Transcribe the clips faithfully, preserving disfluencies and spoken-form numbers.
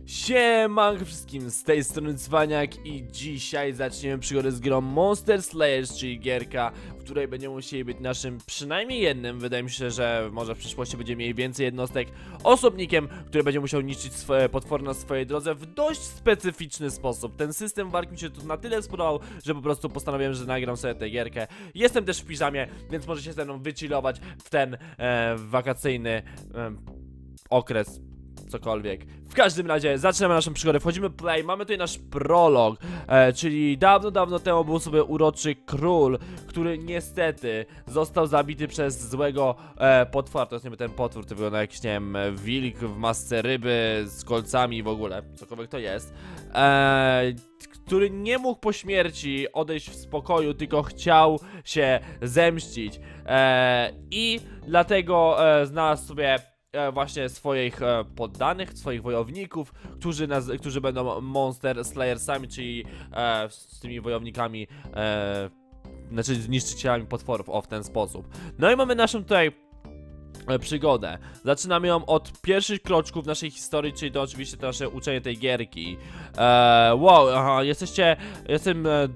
Siemanko wszystkim, z tej strony Cwaniak i dzisiaj zaczniemy przygodę z grą Monster Slayers, czyli gierka, w której będziemy musieli być naszym przynajmniej jednym, wydaje mi się, że może w przyszłości będziemy mieli więcej jednostek, osobnikiem, który będzie musiał niszczyć swoje potwory na swojej drodze w dość specyficzny sposób. Ten system walk mi się tu na tyle spodobał, że po prostu postanowiłem, że nagram sobie tę gierkę. Jestem też w piżamie, więc możecie ze mną wychillować w ten e, wakacyjny e, okres. Cokolwiek. W każdym razie zaczynamy naszą przygodę, wchodzimy play, mamy tutaj nasz prolog, e, czyli dawno, dawno temu był sobie uroczy król, który niestety został zabity przez złego e, potwora. To jest niby ten potwór, to wygląda jakiś, nie wiem, wilk w masce ryby z kolcami w ogóle, cokolwiek to jest, e, który nie mógł po śmierci odejść w spokoju, tylko chciał się zemścić e, i dlatego e, znalazł sobie właśnie swoich e, poddanych, swoich wojowników, którzy, którzy będą Monster Slayersami, czyli e, z tymi wojownikami, e, znaczy niszczycielami potworów, o, w ten sposób. No i mamy naszą tutaj e, przygodę. Zaczynamy ją od pierwszych kroczków w naszej historii, czyli to oczywiście to nasze uczenie tej gierki. E, wow, aha, jesteście, jestem... E,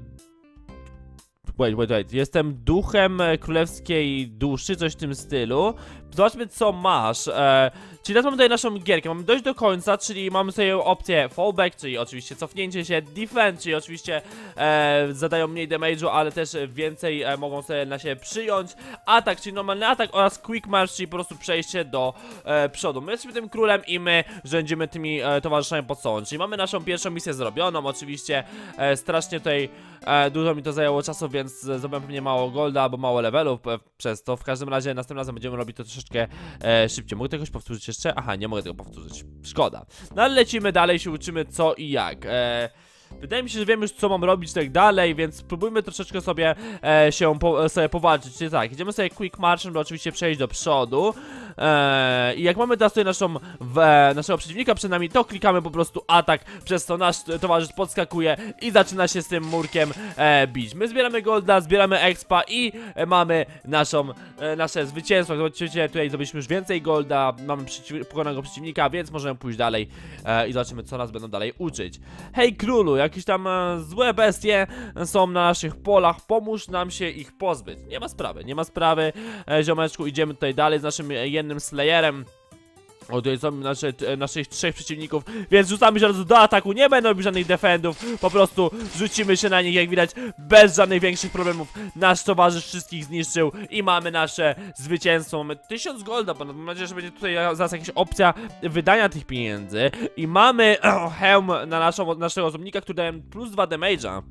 Wait, wait, wait. Jestem duchem królewskiej duszy, coś w tym stylu. Zobaczmy, co masz. E, czyli teraz mamy tutaj naszą gierkę. Mamy dojść do końca, czyli mamy sobie opcję fallback, czyli oczywiście cofnięcie się, defend, czyli oczywiście e, zadają mniej damage'u, ale też więcej e, mogą sobie na siebie przyjąć. Atak, czyli normalny atak oraz quick march, czyli po prostu przejście do e, przodu. My jesteśmy tym królem i my rządzimy tymi e, towarzyszami pod sobą. Czyli mamy naszą pierwszą misję zrobioną. Oczywiście e, strasznie tutaj e, dużo mi to zajęło czasu, więc zrobiłem pewnie mało golda albo mało levelów e, przez to. W każdym razie następnym razem będziemy robić to troszeczkę e, szybciej. Mogę tego powtórzyć jeszcze? Aha, nie mogę tego powtórzyć. Szkoda. No ale lecimy dalej, się uczymy co i jak. E, Wydaje mi się, że wiem już, co mam robić tak dalej, więc spróbujmy troszeczkę sobie e, się po, sobie powalczyć. Czyli tak, idziemy sobie quick march, by oczywiście przejść do przodu. E, I jak mamy teraz tutaj naszą, w, naszego przeciwnika przed nami, to klikamy po prostu atak, przez to nasz towarzysz podskakuje i zaczyna się z tym murkiem e, bić. My zbieramy golda, zbieramy expa i e, mamy naszą, e, nasze zwycięstwo. Zobaczycie, tutaj zrobiliśmy już więcej golda, mamy przeciw, pokonanego przeciwnika, więc możemy pójść dalej e, i zobaczymy, co nas będą dalej uczyć. Hej królu, jakieś tam e, złe bestie są na naszych polach, pomóż nam się ich pozbyć. Nie ma sprawy, nie ma sprawy, e, ziomeczku, idziemy tutaj dalej z naszym jednym slayerem. O, tutaj są nasze, naszych trzech przeciwników, więc rzucamy się do ataku, nie będą robić żadnych defendów, po prostu rzucimy się na nich, jak widać, bez żadnych większych problemów. Nasz towarzysz wszystkich zniszczył i mamy nasze zwycięstwo. Mamy tysiąc golda, bo mam nadzieję, że będzie tutaj zaraz jakaś opcja wydania tych pieniędzy. I mamy oh, hełm na naszą, naszego osobnika, który daje plus dwa damage'a.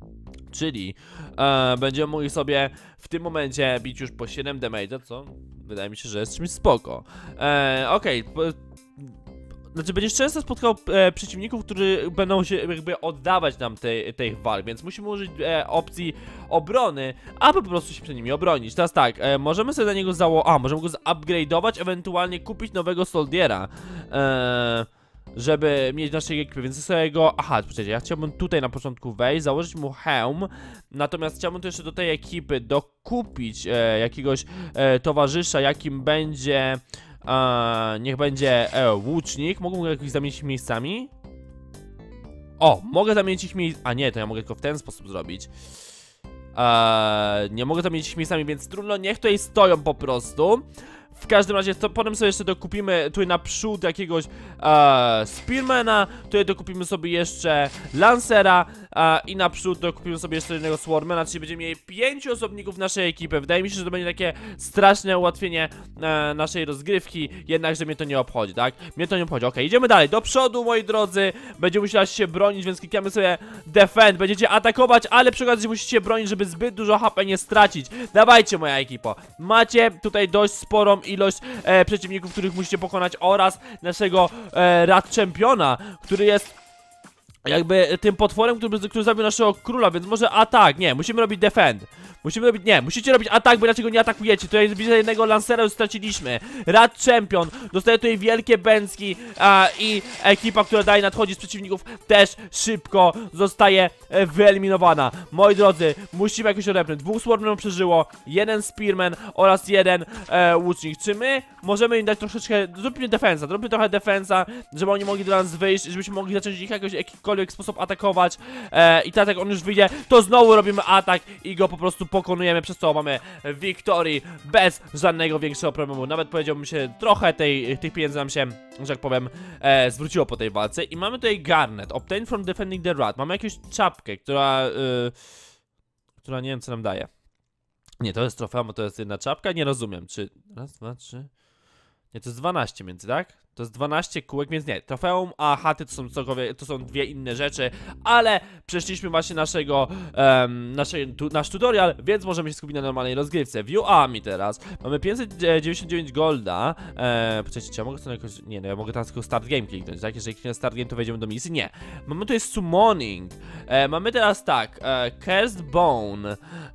Czyli e, będziemy mogli sobie w tym momencie bić już po siedem damage'a, co wydaje mi się, że jest czymś spoko. E, Okej, okay. Znaczy będziesz często spotkał e, przeciwników, którzy będą się jakby oddawać nam tej, tej walk, więc musimy użyć e, opcji obrony, aby po prostu się przed nimi obronić. Teraz tak, e, możemy sobie za niego zało... A, możemy go zupgrade'ować, ewentualnie kupić nowego soldiera. Eee... żeby mieć naszej ekipy, więc sobie go... Aha, poczekajcie, ja chciałbym tutaj na początku wejść, założyć mu hełm, natomiast chciałbym to jeszcze do tej ekipy dokupić e, jakiegoś e, towarzysza, jakim będzie... E, niech będzie e, łucznik. Mogę go jakoś zamienić miejscami? O, mogę zamienić ich miejscami... A nie, to ja mogę tylko w ten sposób zrobić. E, nie mogę zamienić ich miejscami, więc trudno, niech tutaj stoją po prostu. W każdym razie, to potem sobie jeszcze dokupimy tutaj naprzód jakiegoś e, Spearmana, tutaj dokupimy sobie jeszcze Lancera e, i naprzód dokupimy sobie jeszcze jednego Swarmana, czyli będziemy mieli pięciu osobników naszej ekipy. Wydaje mi się, że to będzie takie straszne ułatwienie e, naszej rozgrywki, jednakże mnie to nie obchodzi, tak? Mnie to nie obchodzi. Okej, idziemy dalej, do przodu, moi drodzy, będziemy musieli się bronić, więc klikamy sobie defend, będziecie atakować, ale przy okazji musicie bronić, żeby zbyt dużo H P nie stracić. Dawajcie, moja ekipo, macie tutaj dość sporą ilość e, przeciwników, których musicie pokonać, oraz naszego e, rad czempiona, który jest jakby tym potworem, który, który zabił naszego króla, więc może atak, nie, musimy robić defend. Musimy robić, nie, musicie robić atak, bo inaczej go nie atakujecie. Tutaj widzę jednego lancera, już straciliśmy. Rad Champion, dostaje tutaj wielkie bęcki a, i ekipa, która dalej nadchodzi z przeciwników, też szybko zostaje e, wyeliminowana. Moi drodzy, musimy jakoś odepnąć. Dwóch Swordmenów przeżyło, jeden Spearman oraz jeden e, łucznik. Czy my możemy im dać troszeczkę, zróbmy defensa, zróbmy trochę defensa, żeby oni mogli do nas wyjść, żebyśmy mogli zacząć ich jakoś, jakikolwiek sposób atakować. E, I tak jak on już wyjdzie, to znowu robimy atak i go po prostu pokonujemy, przez co mamy Victory bez żadnego większego problemu. Nawet powiedziałbym się, trochę tej, tych pieniędzy nam się, że tak powiem, e, zwróciło po tej walce. I mamy tutaj Garnet, obtained from defending the rat. Mamy jakąś czapkę, która, yy, która nie wiem co nam daje. Nie, to jest trofeum, bo to jest jedna czapka, nie rozumiem, czy... Raz, dwa, trzy... Nie, to jest dwanaście między, tak? To jest dwanaście kółek, więc nie, trofeum, a chaty to są cokolwiek, to są dwie inne rzeczy, ale przeszliśmy właśnie naszego, um, naszej, tu, nasz tutorial, więc możemy się skupić na normalnej rozgrywce. View Army teraz, mamy pięćset dziewięćdziesiąt dziewięć golda, eee, poczekajcie, czy ja mogę to jakoś, nie no, ja mogę teraz tylko start game kliknąć, tak? Jeżeli kliknę start game, to wejdziemy do misji, nie. Mamy tutaj summoning, eee, mamy teraz tak, eee, cursed bone,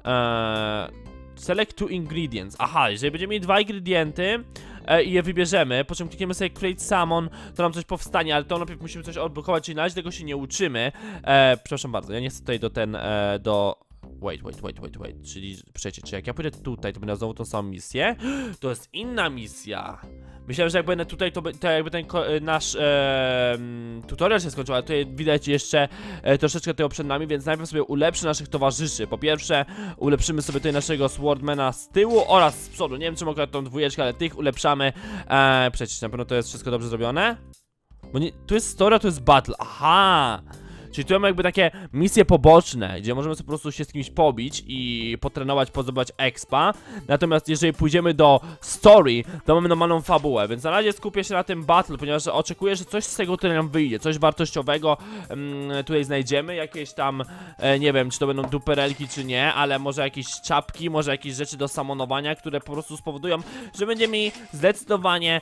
eee, select two ingredients, aha, jeżeli będziemy mieli dwa ingredienty, E, i je wybierzemy, po czym klikniemy sobie Create Summon, to nam coś powstanie, ale to najpierw musimy coś odblokować, czyli na razie tego się nie uczymy. E, przepraszam bardzo, ja nie chcę tutaj do ten, e, do... Wait, wait, wait, wait, wait, czyli, przecież, czy jak ja pójdę tutaj, to będę znowu tą samą misję? To jest inna misja. Myślałem, że jak będę tutaj, to, to jakby ten nasz e, tutorial się skończył, ale tutaj widać jeszcze e, troszeczkę tego przed nami, więc najpierw sobie ulepszy naszych towarzyszy. Po pierwsze, ulepszymy sobie tutaj naszego Swordmana z tyłu oraz z przodu. Nie wiem, czy mogę tą dwójeczkę, ale tych ulepszamy. E, przecież na pewno to jest wszystko dobrze zrobione. Bo nie, tu jest story, a tu jest battle. Aha! Czyli tu mamy jakby takie misje poboczne, gdzie możemy sobie po prostu się z kimś pobić i potrenować, pozdobywać expa. Natomiast jeżeli pójdziemy do story, to mamy normalną fabułę, więc na razie skupię się na tym battle, ponieważ oczekuję, że coś z tego tutaj nam wyjdzie, coś wartościowego um, tutaj znajdziemy, jakieś tam, e, nie wiem, czy to będą duperelki, czy nie, ale może jakieś czapki, może jakieś rzeczy do samonowania, które po prostu spowodują, że będziemy mieli zdecydowanie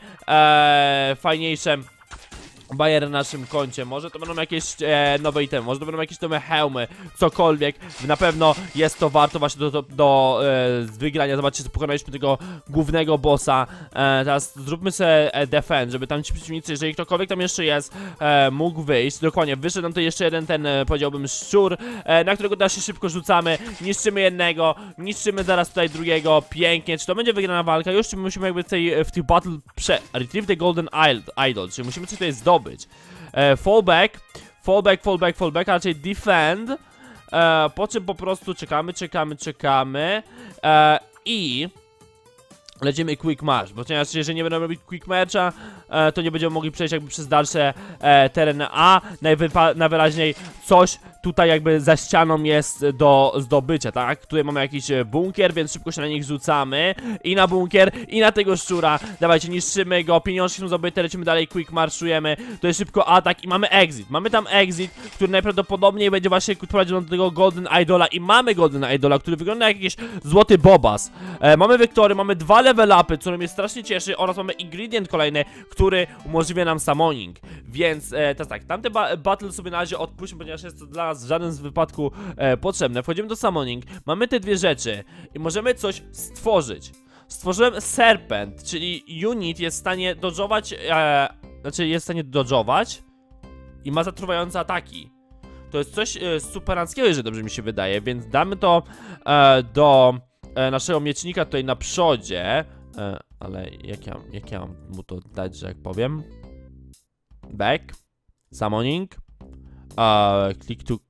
e, fajniejsze bajer na naszym koncie. Może to będą jakieś e, nowe itemy, może to będą jakieś nowe hełmy, cokolwiek. Na pewno jest to warto właśnie do, do, do e, wygrania. Zobaczcie, pokonaliśmy tego głównego bossa. E, teraz zróbmy sobie e, defend, żeby tam ci przeciwnicy, jeżeli ktokolwiek tam jeszcze jest, e, mógł wyjść. Dokładnie, wyszedł nam to jeszcze jeden ten, e, powiedziałbym, szczur, e, na którego też się szybko rzucamy. Niszczymy jednego, niszczymy zaraz tutaj drugiego. Pięknie. Czy to będzie wygrana walka? Już czy musimy jakby tej, w tych battle prze... Retrieve the golden idol, czyli musimy coś tutaj zdobyć. E, fallback, fallback, fallback, fallback, a raczej defend, e, po czym po prostu czekamy, czekamy, czekamy e, i lecimy quick march, bo ponieważ jeżeli nie będziemy robić quick marcha, e, to nie będziemy mogli przejść jakby przez dalsze e, tereny, a najwyraźniej coś tutaj jakby za ścianą jest do zdobycia, tak? Tutaj mamy jakiś bunkier, więc szybko się na nich rzucamy. I na bunkier, i na tego szczura. Dawajcie, niszczymy go, pieniążki są zdobyte, lecimy dalej, quick marszujemy. To jest szybko atak i mamy exit. Mamy tam exit, który najprawdopodobniej będzie właśnie prowadził do tego Golden Idola. I mamy Golden Idola, który wygląda jak jakiś złoty bobas. E, mamy Wiktory, mamy dwa level upy, co mnie strasznie cieszy, oraz mamy ingredient kolejny, który umożliwia nam summoning. Więc e, teraz tak, tamte ba battle sobie na razie odpuśćmy, ponieważ jest to dla nas w żadnym z wypadku e, potrzebne. Wchodzimy do summoning, mamy te dwie rzeczy i możemy coś stworzyć. Stworzyłem Serpent, czyli unit jest w stanie dodżować, e, znaczy jest w stanie dodżować i ma zatruwające ataki. To jest coś e, superanckiego, jeżeli dobrze mi się wydaje, więc damy to e, do e, naszego miecznika tutaj na przodzie. E, ale jak ja, jak ja mam mu to dać, że jak powiem? Back, summoning, uh, click to...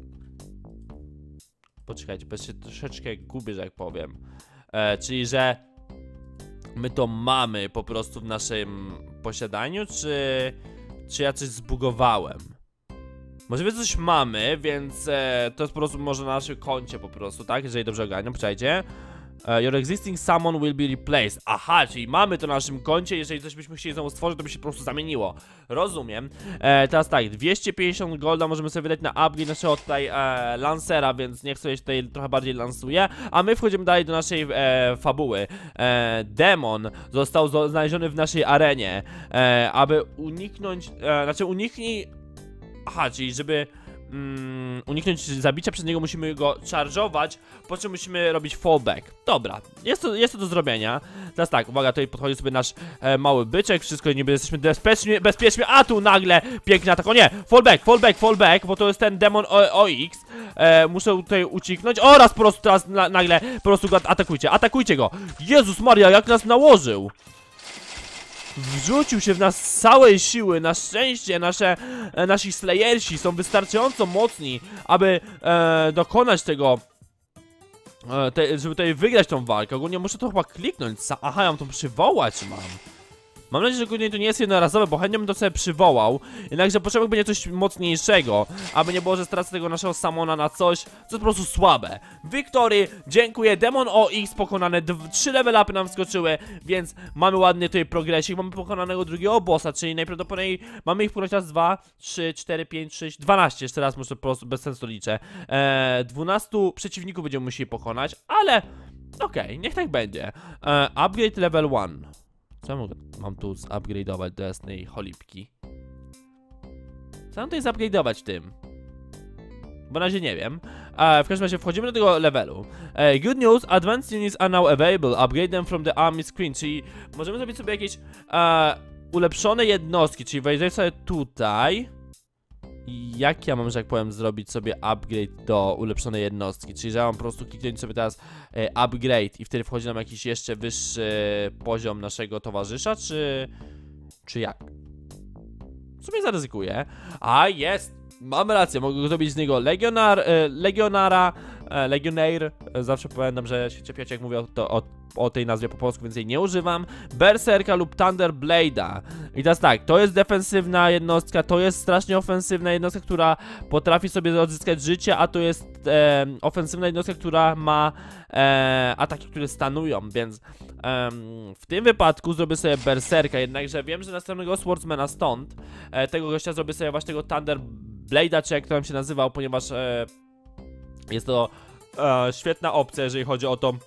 Poczekajcie, bo się troszeczkę gubię, że jak powiem. E, czyli, że my to mamy po prostu w naszym posiadaniu, czy, czy ja coś zbugowałem? Może coś mamy, więc e, to jest po prostu może na naszym koncie po prostu, tak? Jeżeli dobrze ogarniam, poczekajcie. Uh, your existing summon will be replaced. Aha, czyli mamy to na naszym koncie. Jeżeli coś byśmy chcieli znowu stworzyć, to by się po prostu zamieniło. Rozumiem. E, teraz tak, dwieście pięćdziesiąt golda możemy sobie wydać na upgrade naszego tutaj e, lancera, więc niech sobie tutaj trochę bardziej lansuje. A my wchodzimy dalej do naszej e, fabuły. E, demon został znaleziony w naszej arenie. E, aby uniknąć, e, znaczy uniknij... Aha, czyli żeby mm, uniknąć zabicia przez niego, musimy go charge'ować, po czym musimy robić fallback. Dobra, jest to, jest to do zrobienia. Teraz tak, uwaga, tutaj podchodzi sobie nasz e, mały byczek, wszystko niby jesteśmy bezpiecznie, bezpiecznie, a tu nagle piękny atak. O nie, fallback, fallback, fallback, bo to jest ten demon O X. E, muszę tutaj ucieknąć oraz po prostu teraz na, nagle po prostu go atakujcie, atakujcie go. Jezus Maria, jak nas nałożył. Wrzucił się w nas z całej siły. Na szczęście nasze, e, nasi slayersi są wystarczająco mocni, aby e, dokonać tego, e, te, żeby tutaj wygrać tą walkę. Ogólnie muszę to chyba kliknąć. Aha, ja mam to przywołać mam. Mam nadzieję, że ogólnie to nie jest jednorazowe, bo chętnie bym to sobie przywołał. Jednakże potrzeba będzie coś mocniejszego, aby nie było, że stracę tego naszego samona na coś, co jest po prostu słabe. Wiktory, dziękuję, Demon O X pokonane, trzy level upy nam wskoczyły, więc mamy ładny tutaj progresik. Mamy pokonanego drugiego bossa, czyli najprawdopodobniej mamy ich pokonać raz, dwa, trzy, cztery, pięć, sześć, dwanaście, jeszcze raz muszę po prostu bez sensu liczę. Eee, dwunastu przeciwników będziemy musieli pokonać, ale okej, okay, niech tak będzie. Eee, upgrade level jeden. Co mam, mam tu zupgrade'ować do jasnej cholipki? Co mam tutaj zupgrade'ować w tym? Bo na razie nie wiem. E, w każdym razie wchodzimy do tego levelu. E, good news, advanced units are now available. Upgrade them from the army screen. Czyli możemy zrobić sobie jakieś e, ulepszone jednostki. Czyli wejdę sobie tutaj. I jak ja mam, że jak powiem, zrobić sobie upgrade do ulepszonej jednostki? Czyli że ja mam po prostu kliknąć sobie teraz e, upgrade i wtedy wchodzi nam jakiś jeszcze wyższy poziom naszego towarzysza, czy... czy jak? W sumie zaryzykuję. A jest! Mam rację, mogę go zrobić z niego legionar, e, legionara, e, legionair. E, zawsze pamiętam, że się czepiacie, jak mówię o, to, o, o tej nazwie po polsku, więc jej nie używam. Berserka lub Thunder Blade'a. I teraz tak, to jest defensywna jednostka, to jest strasznie ofensywna jednostka, która potrafi sobie odzyskać życie, a to jest e, ofensywna jednostka, która ma e, ataki, które stanują, więc e, w tym wypadku zrobię sobie Berserka, jednakże wiem, że następnego Swordsmana stąd, e, tego gościa zrobię sobie właśnie tego Thunder Blade'a, czy jak to tam się nazywał, ponieważ e, jest to e, świetna opcja, jeżeli chodzi o to,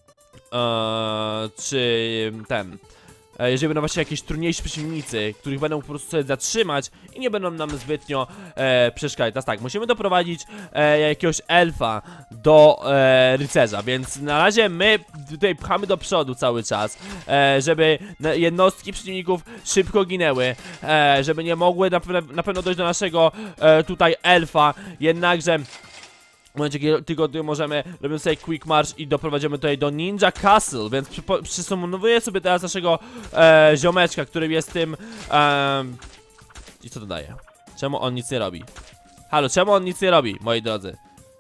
e, czy ten, e, jeżeli będą właśnie jakieś trudniejsi przeciwnicy, których będą po prostu sobie zatrzymać i nie będą nam zbytnio e, przeszkadzać. Teraz tak, musimy doprowadzić e, jakiegoś elfa do e, rycerza, więc na razie my tutaj pchamy do przodu cały czas, e, żeby jednostki przeciwników szybko ginęły, e, żeby nie mogły na, pe na pewno dojść do naszego e, tutaj elfa, jednakże w momencie, kiedy tylko możemy, robimy sobie quick march i doprowadzimy tutaj do Ninja Castle, więc przysumowuję sobie teraz naszego e, ziomeczka, który jest tym e, i co to daje? Czemu on nic nie robi? Halo, czemu on nic nie robi, moi drodzy?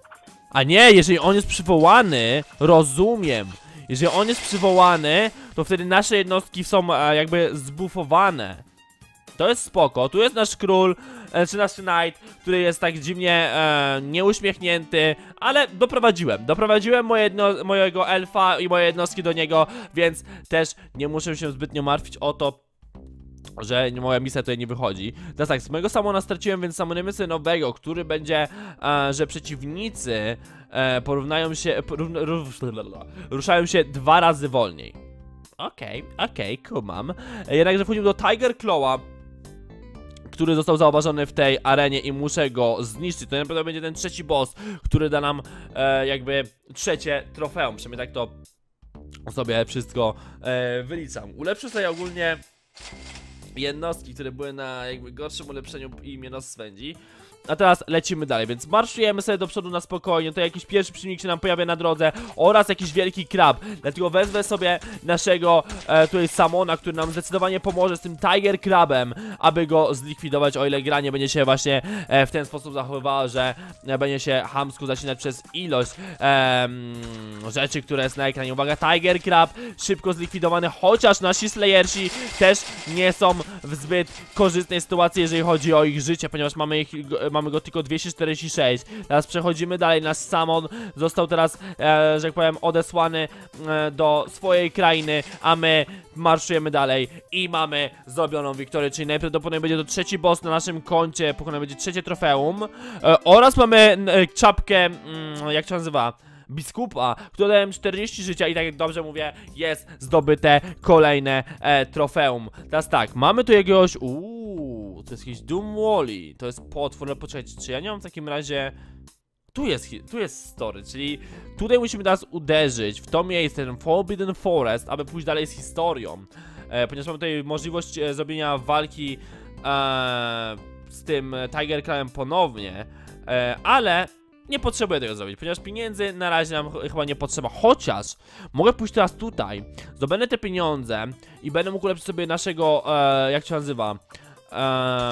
A nie, jeżeli on jest przywołany, rozumiem. Jeżeli on jest przywołany, to wtedy nasze jednostki są e, jakby zbufowane. To jest spoko, tu jest nasz król, e, czy nasz knight, który jest tak dziwnie e, nieuśmiechnięty, ale doprowadziłem, doprowadziłem moje jedno, mojego elfa i moje jednostki do niego, więc też nie muszę się zbytnio martwić o to, że moja misja tutaj nie wychodzi. Teraz tak, z mojego samona straciłem, więc samonujemy sobie nowego, który będzie, e, że przeciwnicy e, porównają się, porówna, ruszają się dwa razy wolniej. Okej, okay, okej, okay, kumam. Jednakże wchodzimy do Tiger Claw'a, który został zauważony w tej arenie i muszę go zniszczyć. To na pewno będzie ten trzeci boss, który da nam e, jakby trzecie trofeum. Przynajmniej tak to sobie wszystko e, wyliczam. Ulepszę sobie ogólnie jednostki, które były na jakby gorszym ulepszeniu imienia swędzi. A teraz lecimy dalej, więc marszujemy sobie do przodu na spokojnie. Tutaj jakiś pierwszy przeciwnik się nam pojawia na drodze oraz jakiś wielki krab. Dlatego wezmę sobie naszego e, tutaj Samona, który nam zdecydowanie pomoże z tym Tiger Crabem, aby go zlikwidować, o ile gra nie będzie się właśnie e, w ten sposób zachowywała, że e, będzie się chamsko zaczynać przez ilość e, rzeczy, które jest na ekranie. Uwaga, Tiger Crab szybko zlikwidowany, chociaż nasi slayersi też nie są w zbyt korzystnej sytuacji, jeżeli chodzi o ich życie, ponieważ mamy ich mamy go tylko dwieście czterdzieści sześć. Teraz przechodzimy dalej. Nasz Samon został teraz, e, że jak powiem, odesłany e, do swojej krainy, a my marszujemy dalej i mamy zrobioną wiktorię, czyli najprawdopodobniej będzie to trzeci boss na naszym koncie, pokonany będzie trzecie trofeum e, oraz mamy e, czapkę, mm, jak się nazywa? biskupa, który daje czterdzieści życia i tak jak dobrze mówię, jest zdobyte kolejne e, trofeum. Teraz tak, mamy tu jakiegoś, uuu, to jest jakiś Doom Wally, to jest potwór, ale poczekajcie, czy ja nie mam w takim razie... Tu jest, tu jest story, czyli tutaj musimy teraz uderzyć w to miejsce, ten Forbidden Forest, aby pójść dalej z historią. E, ponieważ mamy tutaj możliwość e, zrobienia walki e, z tym Tiger Clawem ponownie, e, ale nie potrzebuję tego zrobić, ponieważ pieniędzy na razie nam ch chyba nie potrzeba, chociaż mogę pójść teraz tutaj, zdobędę te pieniądze i będę mógł ulepszyć sobie naszego, e, jak się nazywa, e,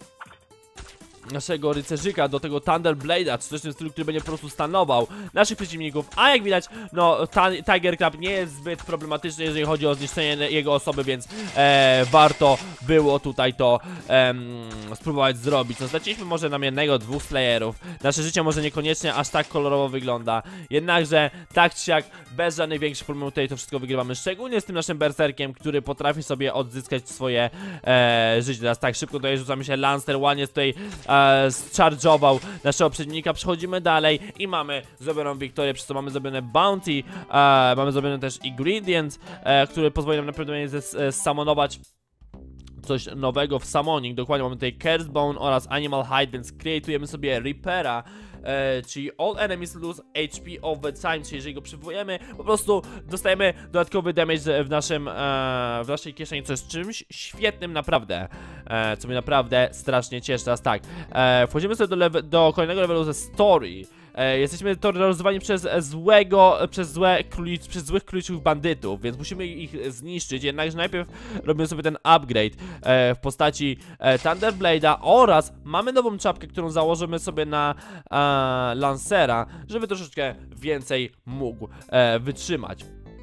naszego rycerzyka do tego Thunder Blade'a, czy coś w tym stylu, który będzie po prostu stanował naszych przeciwników, a jak widać, no, Tiger Claw nie jest zbyt problematyczny, jeżeli chodzi o zniszczenie jego osoby, więc e, warto było tutaj to e, spróbować zrobić. No, straciliśmy może nam jednego, dwóch slayerów, nasze życie może niekoniecznie aż tak kolorowo wygląda, jednakże tak czy jak, bez żadnych większych problemów tutaj to wszystko wygrywamy, szczególnie z tym naszym berserkiem, który potrafi sobie odzyskać swoje e, życie. Teraz tak, szybko tutaj rzucamy się, Lancer ładnie tutaj e, zcharge'ował naszego przeciwnika, przechodzimy dalej i mamy zrobioną wiktorię, przez co mamy zrobione bounty, e, mamy zrobiony też ingredient, e, który pozwoli nam naprawdę zsamonować coś nowego w summoning. Dokładnie mamy tutaj Curse Bone oraz Animal Hide, więc kreujemy sobie Reapera, e, czyli all enemies lose H P over time, czyli jeżeli go przywołujemy, po prostu dostajemy dodatkowy damage w naszym, e, w naszej kieszeni, co jest czymś świetnym naprawdę, e, co mnie naprawdę strasznie cieszy. Teraz tak, e, wchodzimy sobie do, do kolejnego levelu ze story. E, jesteśmy terroryzowani przez złego, przez złe królic, przez złych króliczych bandytów, więc musimy ich zniszczyć, jednakże najpierw robimy sobie ten upgrade e, w postaci e, Thunder Blade'a oraz mamy nową czapkę, którą założymy sobie na e, Lancera, żeby troszeczkę więcej mógł e, wytrzymać.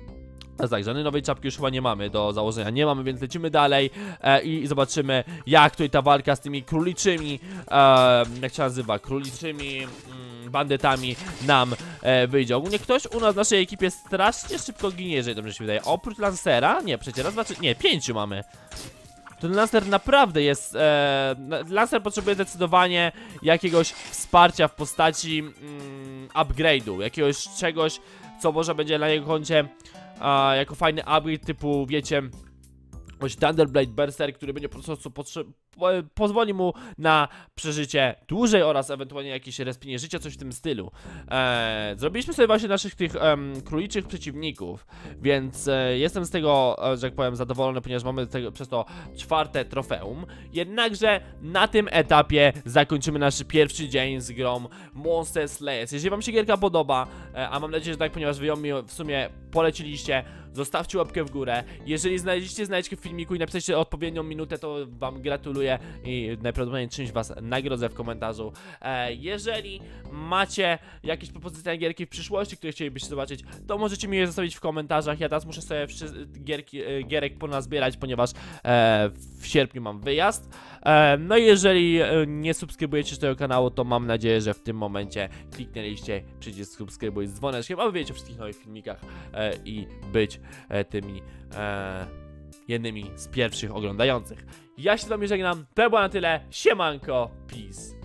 A tak, żadnej nowej czapki już chyba nie mamy do założenia, nie mamy, więc lecimy dalej e, i zobaczymy, jak tutaj ta walka z tymi króliczymi, e, jak się nazywa, króliczymi mm, bandytami nam e, wyjdzie. Ogólnie ktoś u nas w naszej ekipie strasznie szybko ginie, jeżeli dobrze się wydaje. Oprócz Lancera, nie, przecież raz, dwa, trzy, nie, pięciu mamy. Ten Lancer naprawdę jest, e, Lancer potrzebuje zdecydowanie jakiegoś wsparcia w postaci mm, upgrade'u, jakiegoś czegoś, co może będzie na jego koncie a, jako fajny upgrade typu, wiecie, jakiś Thunderblade Berserk, który będzie po prostu po, pozwoli mu na przeżycie dłużej oraz ewentualnie jakieś respienie życia, coś w tym stylu. Eee, zrobiliśmy sobie właśnie naszych tych em, króliczych przeciwników, więc e, jestem z tego, e, że jak powiem, zadowolony, ponieważ mamy tego, przez to czwarte trofeum. Jednakże na tym etapie zakończymy nasz pierwszy dzień z grą Monster Slayers. Jeżeli wam się gierka podoba, e, a mam nadzieję, że tak, ponieważ wy ją mi w sumie poleciliście, zostawcie łapkę w górę. Jeżeli znaleźliście znajdźkę w filmiku i napiszecie odpowiednią minutę, to wam gratuluję i najprawdopodobniej czymś was nagrodzę w komentarzu. E, jeżeli macie jakieś propozycje na gierki w przyszłości, które chcielibyście zobaczyć, to możecie mi je zostawić w komentarzach. Ja teraz muszę sobie gierki, gierek ponazbierać, ponieważ e, w sierpniu mam wyjazd. E, no i jeżeli nie subskrybujecie tego kanału, to mam nadzieję, że w tym momencie kliknęliście przycisk subskrybuj z dzwoneczkiem, aby wiedzieć o wszystkich nowych filmikach e, i być e, tymi e, jednymi z pierwszych oglądających. Ja się z wami żegnam, to było na tyle, siemanko, peace,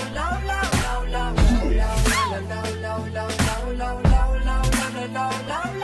yo!